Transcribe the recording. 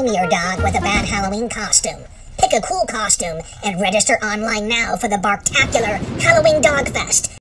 maim your dog with a bad Halloween costume. Pick a cool costume and register online now for the Barktacular Halloween Dog Fest.